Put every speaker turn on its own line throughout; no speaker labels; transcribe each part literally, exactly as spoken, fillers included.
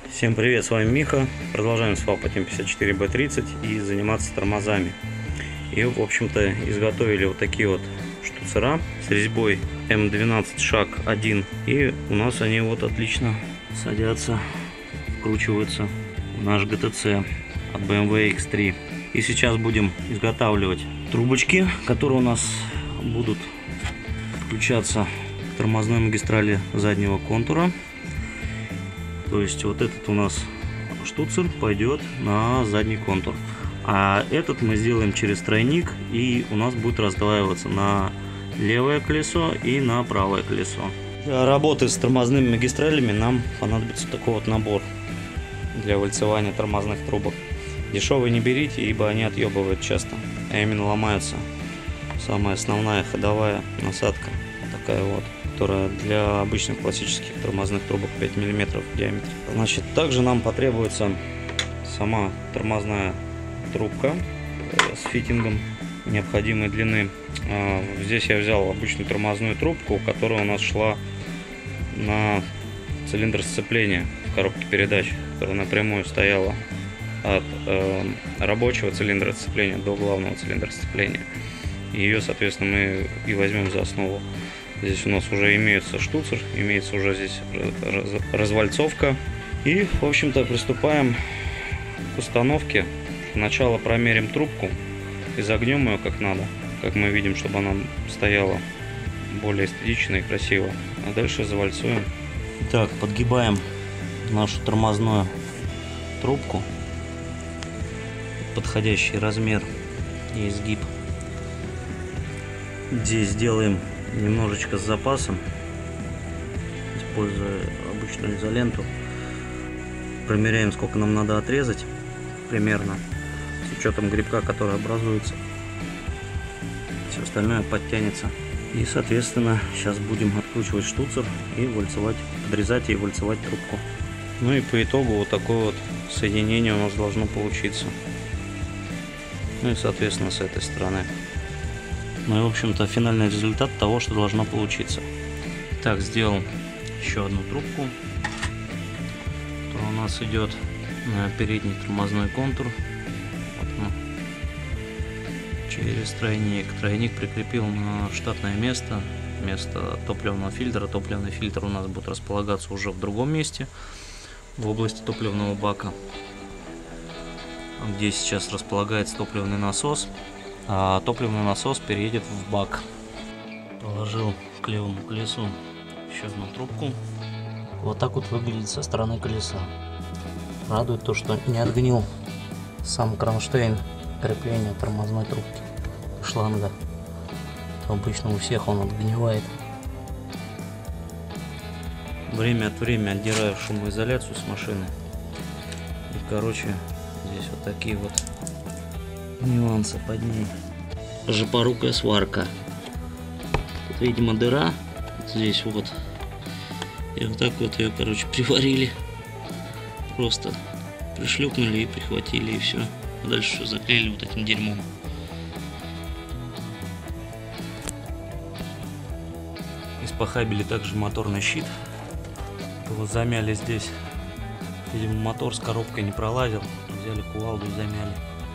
Всем привет, с вами Миха. Продолжаем свапать эм пятьдесят четыре бэ тридцать и заниматься тормозами. И, в общем-то, изготовили вот такие вот штуцера с резьбой эм двенадцать шаг один. И у нас они вот отлично садятся, вкручиваются в наш джи ти си от бэ эм вэ икс три. И сейчас будем изготавливать трубочки, которые у нас будут включаться к тормозной магистрали заднего контура. То есть вот этот у нас штуцер пойдет на задний контур, а этот мы сделаем через тройник, и у нас будет раздваиваться на левое колесо и на правое колесо. Для работы с тормозными магистралями нам понадобится такой вот набор для вальцевания тормозных трубок. Дешевые не берите, ибо они отъебывают часто, а именно ломаются. Самая основная ходовая насадка вот такая вот, которая для обычных классических тормозных трубок пять миллиметров в диаметре. Значит, также нам потребуется сама тормозная трубка с фитингом необходимой длины. Здесь я взял обычную тормозную трубку, которая у нас шла на цилиндр сцепления в коробке передач, которая напрямую стояла от э, рабочего цилиндра сцепления до главного цилиндра сцепления. Ее, соответственно, мы и возьмем за основу. Здесь у нас уже имеется штуцер, имеется уже здесь развальцовка. И, в общем-то, приступаем к установке. Сначала промерим трубку и загнем ее как надо, как мы видим, чтобы она стояла более эстетично и красиво. А дальше завальцуем. Итак, подгибаем нашу тормозную трубку. Подходящий размер и изгиб. Здесь делаем немножечко с запасом, используя обычную изоленту. Промеряем, сколько нам надо отрезать примерно, с учетом грибка, который образуется. Все остальное подтянется. И, соответственно, сейчас будем откручивать штуцер и вальцевать, подрезать и вальцевать трубку. Ну и по итогу вот такое вот соединение у нас должно получиться. Ну и, соответственно, с этой стороны. Ну и, в общем-то, финальный результат того, что должно получиться. Так, сделал еще одну трубку, которая у нас идет на передний тормозной контур. Вот он. Через тройник. Тройник прикрепил на штатное место, место топливного фильтра. Топливный фильтр у нас будет располагаться уже в другом месте, в области топливного бака, где сейчас располагается топливный насос. А топливный насос переедет в бак. Положил к левому колесу еще одну трубку. Вот так вот выглядит со стороны колеса. Радует то, что не отгнил сам кронштейн крепления тормозной трубки, шланга. То обычно у всех он отгнивает. Время от времени отдираю шумоизоляцию с машины. И, короче, здесь вот такие вот нюансы под ней. Жопорукая сварка. Тут, видимо, дыра. Вот здесь вот. И вот так вот ее, короче, приварили. Просто пришлюпнули и прихватили, и все. А дальше все заклеили вот этим дерьмом. Испохабили также моторный щит. Его замяли здесь. Видимо, мотор с коробкой не пролазил. Взяли кувалду и замяли.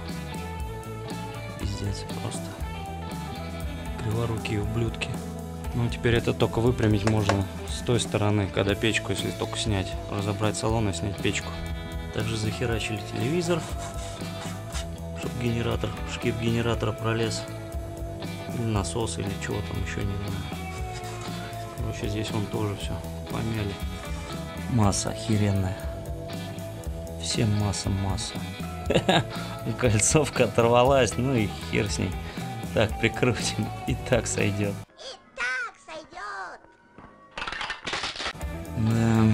Пиздец, просто криворукие ублюдки. Ну, теперь это только выпрямить можно с той стороны, когда печку, если только снять, разобрать салон и снять печку. Также захерачили телевизор, чтобы генератор, шкив генератора пролез, или насос, или чего там еще, не знаю. Короче, здесь он тоже все помяли. Масса охеренная. Всем масса, масса. Кольцовка оторвалась, ну и хер с ней. Так, прикрутим, и так сойдет.
И так сойдет.
Да.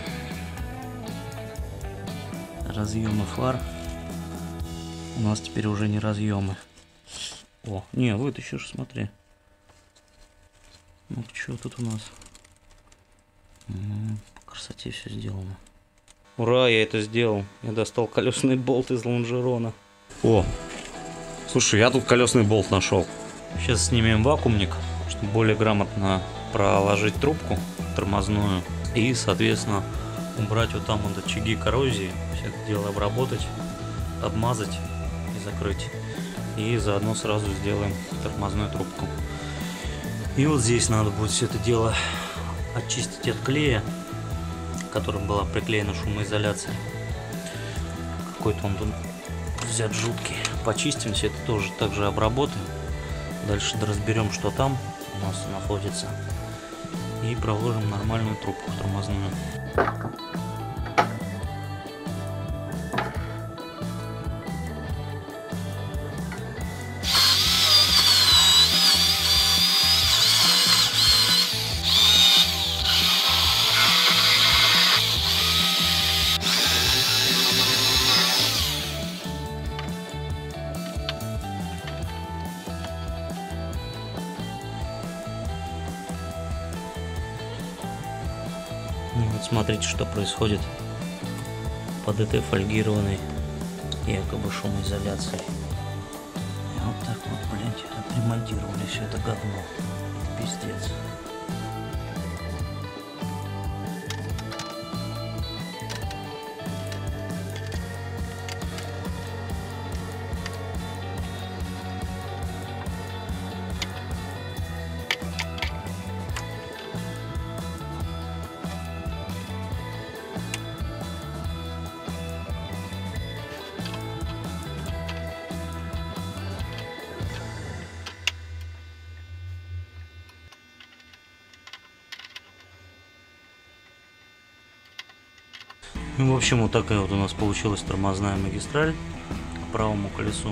Разъемы фар у нас теперь уже не разъемы. О, не, вытащишь, смотри. Ну что тут у нас? М-м, по красоте все сделано. Ура, я это сделал. Я достал колесный болт из лонжерона. О, слушай, я тут колесный болт нашел. Сейчас снимем вакуумник, чтобы более грамотно проложить трубку тормозную. И, соответственно, убрать вот там вот очаги коррозии, все это дело обработать, обмазать и закрыть. И заодно сразу сделаем тормозную трубку. И вот здесь надо будет все это дело очистить от клея, которым была приклеена шумоизоляция. Какой-то он тут взят жуткий. Почистим все это тоже, также обработаем. Дальше разберем, что там у нас находится. И проложим нормальную трубку тормозную. Ну вот смотрите, что происходит под этой фольгированной якобы шумоизоляцией. И вот так вот, блядь, отремонтировали все это говно. Пиздец. Ну, в общем, вот такая вот у нас получилась тормозная магистраль к правому колесу.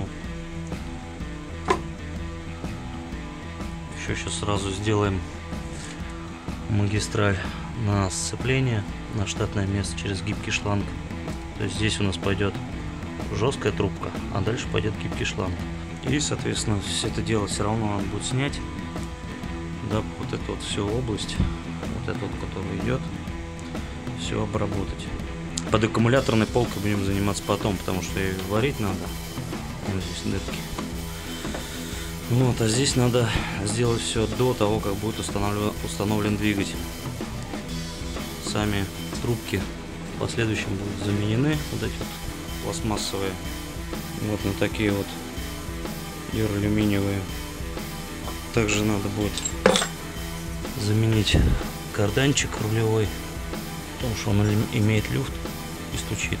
Еще сейчас сразу сделаем магистраль на сцепление, на штатное место через гибкий шланг. То есть здесь у нас пойдет жесткая трубка, а дальше пойдет гибкий шланг. И, соответственно, все это дело все равно надо будет снять, да, вот эту вот всю область, вот эту вот, которая идет, все обработать. Под аккумуляторной полкой будем заниматься потом, потому что ее варить надо. Вот здесь дырки. Вот, а здесь надо сделать все до того, как будет установлен, установлен двигатель. Сами трубки в последующем будут заменены, вот эти вот пластмассовые, вот на такие вот дюралюминиевые. Также надо будет заменить карданчик рулевой, потому что он имеет люфт и стучит.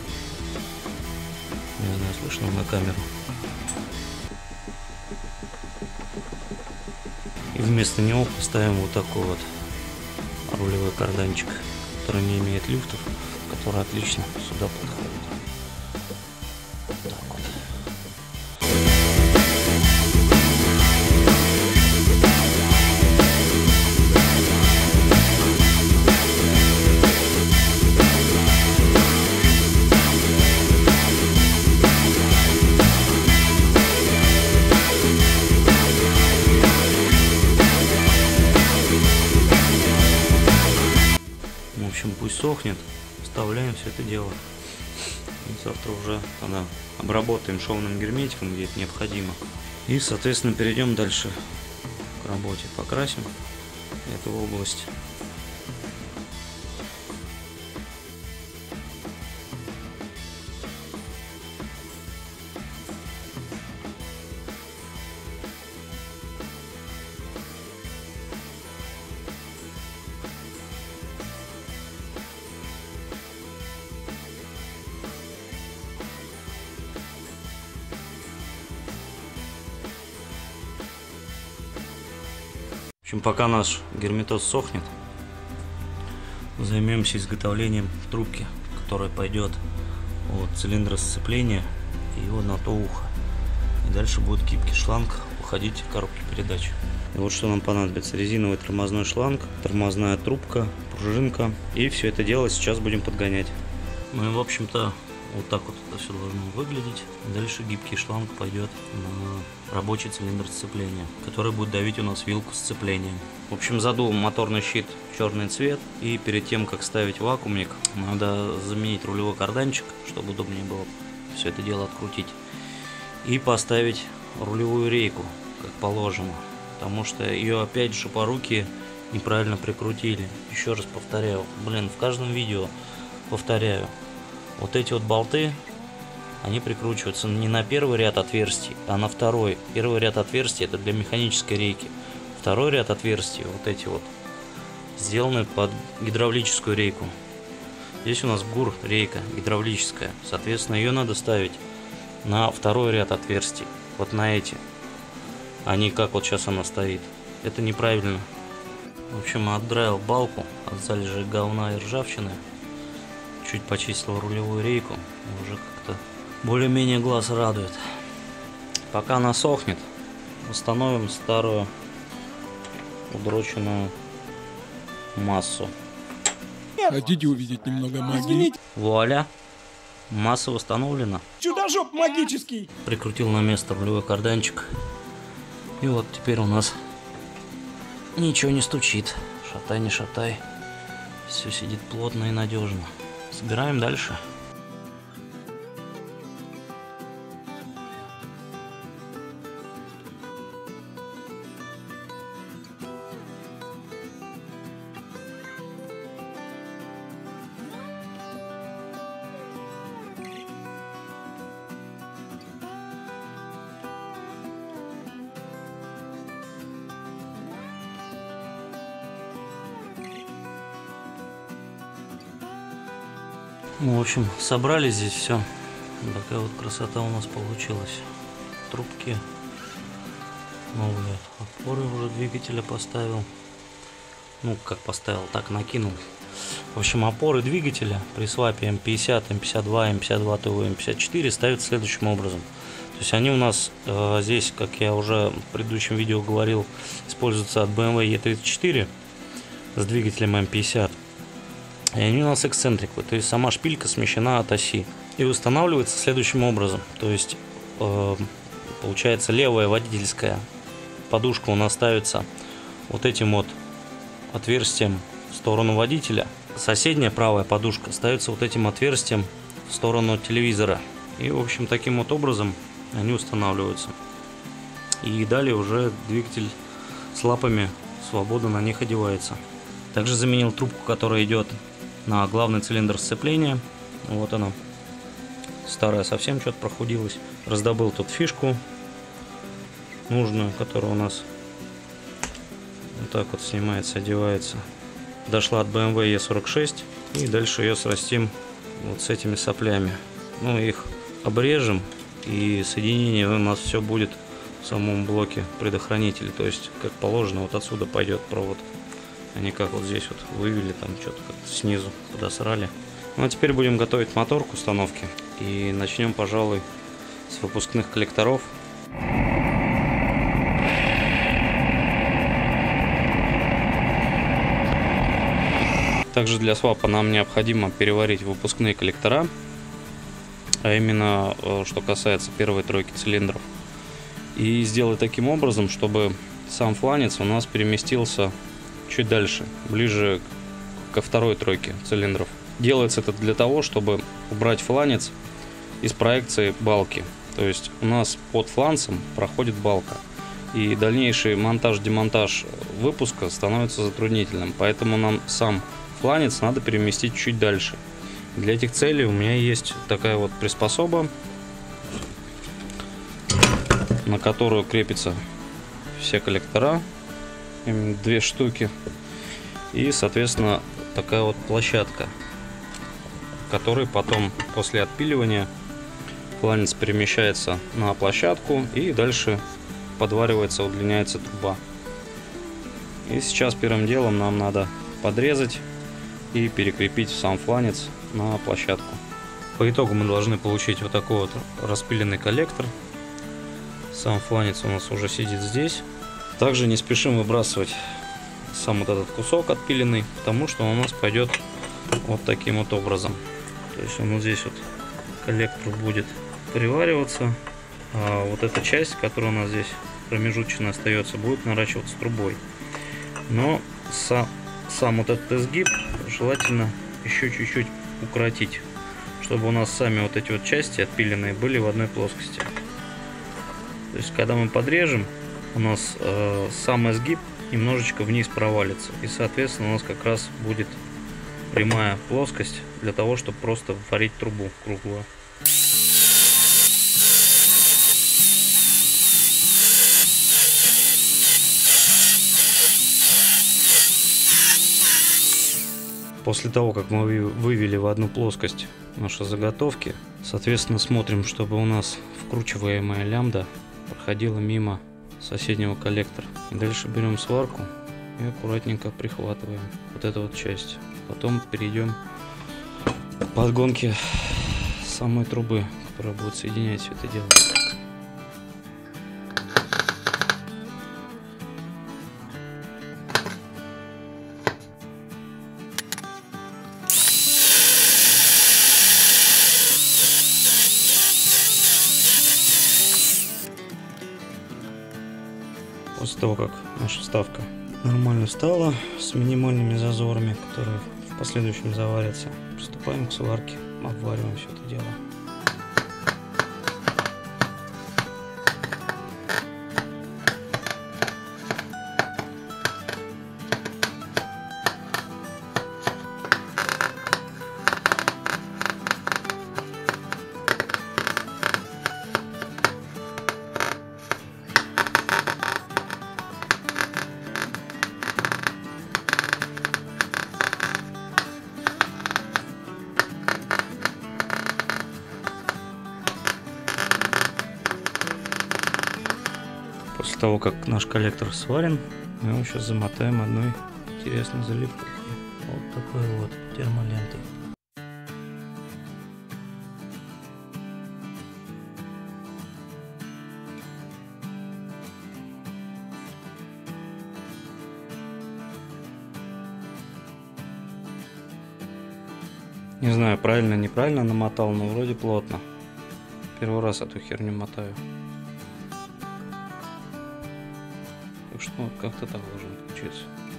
Не знаю, слышно на камеру. И вместо него поставим вот такой вот рулевой карданчик, который не имеет люфтов, который отлично сюда подходит. Вот так вот. В общем, пусть сохнет, вставляем все это дело. И завтра уже тогда обработаем шовным герметиком, где это необходимо. И, соответственно, перейдем дальше к работе. Покрасим эту область. В общем, пока наш герметоз сохнет, займемся изготовлением трубки, которая пойдет от цилиндра сцепления и вот на то ухо. И дальше будет гибкий шланг уходить в коробке передач. И вот что нам понадобится: резиновый тормозной шланг, тормозная трубка, пружинка. И все это дело сейчас будем подгонять. Ну и в общем-то вот так вот это все должно выглядеть. Дальше гибкий шланг пойдет на рабочий цилиндр сцепления, который будет давить у нас вилку сцепления. В общем, задул моторный щит черный цвет. И перед тем, как ставить вакуумник, надо заменить рулевой карданчик, чтобы удобнее было все это дело открутить. И поставить рулевую рейку, как положено. Потому что ее опять шопоруки неправильно прикрутили. Еще раз повторяю, блин, в каждом видео повторяю, вот эти вот болты, они прикручиваются не на первый ряд отверстий, а на второй. Первый ряд отверстий это для механической рейки. Второй ряд отверстий, вот эти вот, сделаны под гидравлическую рейку. Здесь у нас ГУР рейка гидравлическая, соответственно, ее надо ставить на второй ряд отверстий, вот на эти, а не как вот сейчас она стоит. Это неправильно. В общем, отдраил балку от залежей говна и ржавчины, чуть почистил рулевую рейку, уже как-то более-менее глаз радует. Пока она сохнет, установим старую удроченную массу.
Хотите увидеть немного магии?
Вуаля! Масса восстановлена.
Чудо-жоп магический!
Прикрутил на место рулевой карданчик. И вот теперь у нас ничего не стучит. Шатай, не шатай. Все сидит плотно и надежно. Собираем дальше. Ну, в общем, собрали здесь все. Такая вот красота у нас получилась. Трубки новые, опоры уже двигателя поставил. Ну, как поставил, так накинул. В общем, опоры двигателя при свапе эм пятьдесят, эм пятьдесят два, эм пятьдесят два тэ вэ, эм пятьдесят четыре ставятся следующим образом. То есть они у нас э, здесь, как я уже в предыдущем видео говорил, используются от бэ эм вэ е тридцать четыре с двигателем эм пятьдесят. И они у нас эксцентриковые, то есть сама шпилька смещена от оси. И устанавливается следующим образом. То есть э, получается левая водительская подушка у нас ставится вот этим вот отверстием в сторону водителя. Соседняя правая подушка ставится вот этим отверстием в сторону телевизора. И в общем таким вот образом они устанавливаются. И далее уже двигатель с лапами свободно на них одевается. Также заменил трубку, которая идет на главный цилиндр сцепления. Вот она, старая совсем, что-то прохудилась. Раздобыл тут фишку нужную, которая у нас вот так вот снимается, одевается. Дошла от бэ эм вэ е сорок шесть, и дальше ее срастим вот с этими соплями. Ну, их обрежем, и соединение у нас все будет в самом блоке предохранителя. То есть, как положено, вот отсюда пойдет провод. Они как вот здесь вот вывели, там что-то как-то снизу подосрали. Ну а теперь будем готовить мотор к установке. И начнем, пожалуй, с выпускных коллекторов. Также для свапа нам необходимо переварить выпускные коллектора. А именно, что касается первой тройки цилиндров. И сделать таким образом, чтобы сам фланец у нас переместился чуть дальше, ближе ко второй тройке цилиндров. Делается это для того, чтобы убрать фланец из проекции балки. То есть у нас под фланцем проходит балка. И дальнейший монтаж-демонтаж выпуска становится затруднительным. Поэтому нам сам фланец надо переместить чуть дальше. Для этих целей у меня есть такая вот приспособа, на которую крепятся все коллектора. Две штуки. И, соответственно, такая вот площадка, в которой потом после отпиливания фланец перемещается на площадку и дальше подваривается, удлиняется труба. И сейчас первым делом нам надо подрезать и перекрепить сам фланец на площадку. По итогу мы должны получить вот такой вот распиленный коллектор. Сам фланец у нас уже сидит здесь. Также не спешим выбрасывать сам вот этот кусок отпиленный, потому что он у нас пойдет вот таким вот образом. То есть он вот здесь вот коллектор будет привариваться, а вот эта часть, которая у нас здесь промежуточно остается, будет наращиваться трубой. Но сам, сам вот этот изгиб желательно еще чуть-чуть укоротить, чтобы у нас сами вот эти вот части отпиленные были в одной плоскости. То есть когда мы подрежем, у нас э, сам изгиб немножечко вниз провалится, и соответственно у нас как раз будет прямая плоскость для того, чтобы просто варить трубу круглую. После того, как мы вывели в одну плоскость наши заготовки, соответственно, смотрим, чтобы у нас вкручиваемая лямбда проходила мимо соседнего коллектора. И дальше берем сварку и аккуратненько прихватываем вот эту вот часть. Потом перейдем к подгонке самой трубы, которая будет соединять все это дело. После того, как наша вставка нормально встала, с минимальными зазорами, которые в последующем заварятся, приступаем к сварке, обвариваем все это дело. После того, как наш коллектор сварен, мы его сейчас замотаем одной интересной залипухой. Вот такой вот термолентой. Не знаю, правильно, неправильно намотал, но вроде плотно. Первый раз эту херню мотаю. Так что ну, как-то так должно получиться.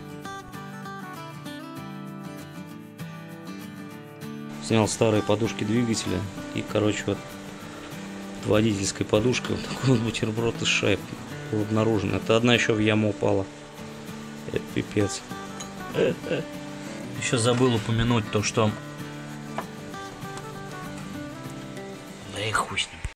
Снял старые подушки двигателя и, короче, вот под водительской подушкой вот такой вот бутерброд из шайб был обнаружен. Это одна еще в яму упала. Это пипец. Еще забыл упомянуть то, что... Да и хуй с ним.